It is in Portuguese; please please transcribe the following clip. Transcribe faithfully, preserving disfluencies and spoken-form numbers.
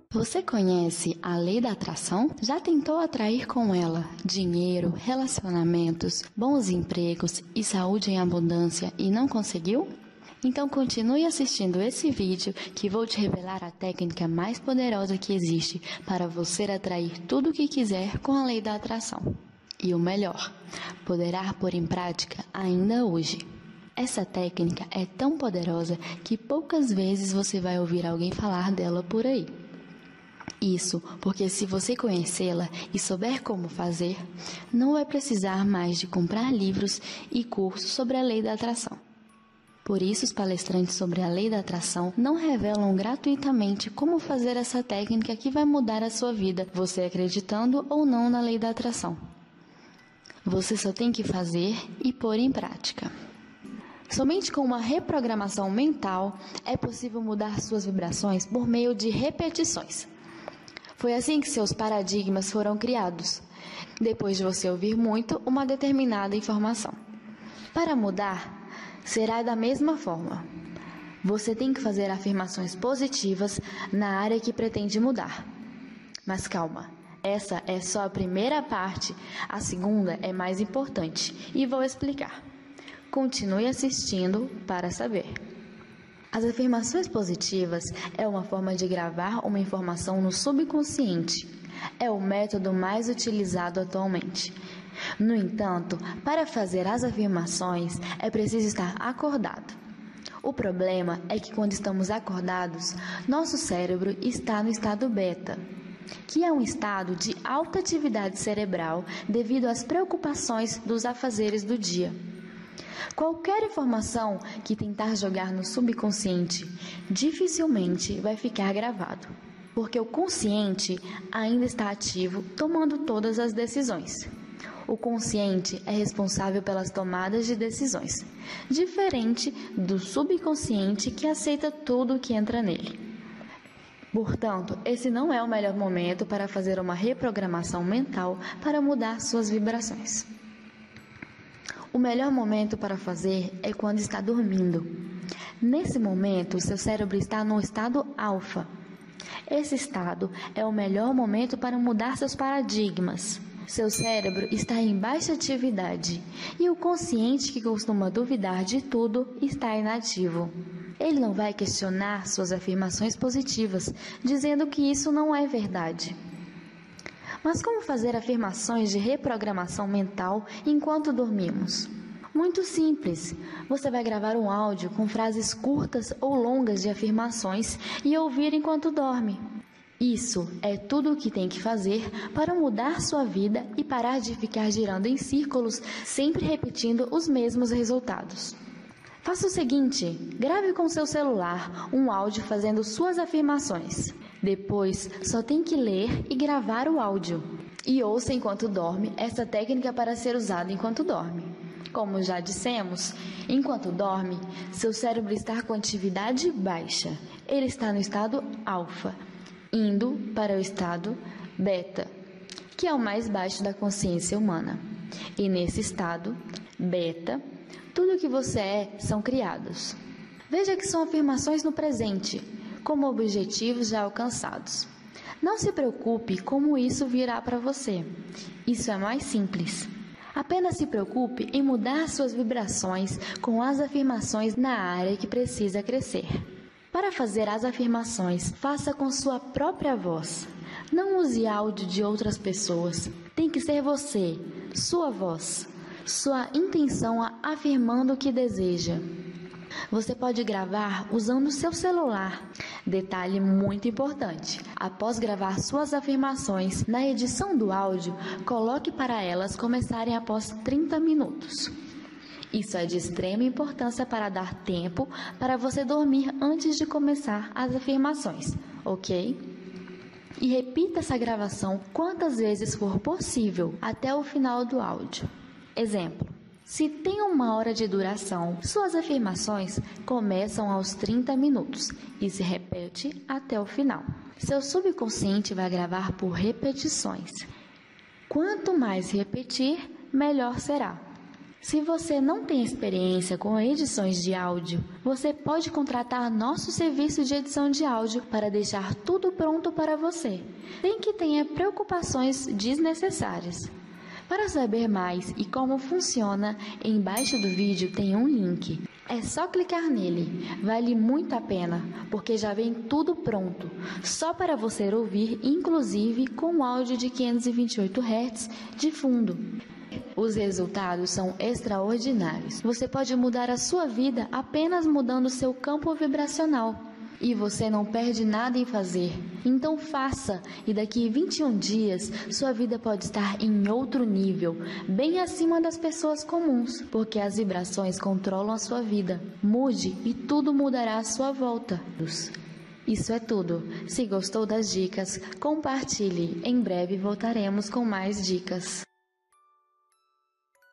Você conhece a lei da atração? Já tentou atrair com ela dinheiro, relacionamentos, bons empregos e saúde em abundância e não conseguiu? Então continue assistindo esse vídeo que vou te revelar a técnica mais poderosa que existe para você atrair tudo o que quiser com a lei da atração. E o melhor, poderá pôr em prática ainda hoje. Essa técnica é tão poderosa que poucas vezes você vai ouvir alguém falar dela por aí. Isso porque se você conhecê-la e souber como fazer, não vai precisar mais de comprar livros e cursos sobre a lei da atração. Por isso, os palestrantes sobre a lei da atração não revelam gratuitamente como fazer essa técnica que vai mudar a sua vida, você acreditando ou não na lei da atração. Você só tem que fazer e pôr em prática. Somente com uma reprogramação mental é possível mudar suas vibrações por meio de repetições. Foi assim que seus paradigmas foram criados, depois de você ouvir muito uma determinada informação. Para mudar, será da mesma forma. Você tem que fazer afirmações positivas na área que pretende mudar. Mas calma, essa é só a primeira parte, a segunda é mais importante e vou explicar. Continue assistindo para saber. As afirmações positivas é uma forma de gravar uma informação no subconsciente. É o método mais utilizado atualmente. No entanto, para fazer as afirmações, é preciso estar acordado. O problema é que quando estamos acordados, nosso cérebro está no estado beta, que é um estado de alta atividade cerebral devido às preocupações dos afazeres do dia. Qualquer informação que tentar jogar no subconsciente dificilmente vai ficar gravado, porque o consciente ainda está ativo, tomando todas as decisões. O consciente é responsável pelas tomadas de decisões, diferente do subconsciente que aceita tudo o que entra nele. Portanto, esse não é o melhor momento para fazer uma reprogramação mental para mudar suas vibrações. O melhor momento para fazer é quando está dormindo. Nesse momento, seu cérebro está no estado alfa. Esse estado é o melhor momento para mudar seus paradigmas. Seu cérebro está em baixa atividade e o consciente, que costuma duvidar de tudo, está inativo. Ele não vai questionar suas afirmações positivas, dizendo que isso não é verdade. Mas como fazer afirmações de reprogramação mental enquanto dormimos? Muito simples. Você vai gravar um áudio com frases curtas ou longas de afirmações e ouvir enquanto dorme. Isso é tudo o que tem que fazer para mudar sua vida e parar de ficar girando em círculos, sempre repetindo os mesmos resultados. Faça o seguinte, grave com seu celular um áudio fazendo suas afirmações. Depois, só tem que ler e gravar o áudio. E ouça enquanto dorme essa técnica para ser usada enquanto dorme. Como já dissemos, enquanto dorme, seu cérebro está com atividade baixa. Ele está no estado alfa, indo para o estado beta, que é o mais baixo da consciência humana. E nesse estado beta, tudo o que você é são criados. Veja que são afirmações no presente, como objetivos já alcançados. Não se preocupe como isso virá para você. Isso é mais simples. Apenas se preocupe em mudar suas vibrações com as afirmações na área que precisa crescer. Para fazer as afirmações, faça com sua própria voz. Não use áudio de outras pessoas. Tem que ser você, sua voz, sua intenção afirmando o que deseja. Você pode gravar usando o seu celular. Detalhe muito importante: após gravar suas afirmações, na edição do áudio, coloque para elas começarem após trinta minutos. Isso é de extrema importância para dar tempo para você dormir antes de começar as afirmações, ok? E repita essa gravação quantas vezes for possível até o final do áudio. Exemplo: se tem uma hora de duração, suas afirmações começam aos trinta minutos e se repete até o final. Seu subconsciente vai gravar por repetições. Quanto mais repetir, melhor será. Se você não tem experiência com edições de áudio, você pode contratar nosso serviço de edição de áudio para deixar tudo pronto para você, sem que tenha preocupações desnecessárias. Para saber mais e como funciona, embaixo do vídeo tem um link. É só clicar nele, vale muito a pena, porque já vem tudo pronto, só para você ouvir, inclusive com áudio de quinhentos e vinte e oito hertz de fundo. Os resultados são extraordinários. Você pode mudar a sua vida apenas mudando seu campo vibracional. E você não perde nada em fazer. Então faça, e daqui vinte e um dias, sua vida pode estar em outro nível, bem acima das pessoas comuns, porque as vibrações controlam a sua vida. Mude e tudo mudará à sua volta. Isso é tudo. Se gostou das dicas, compartilhe. Em breve voltaremos com mais dicas.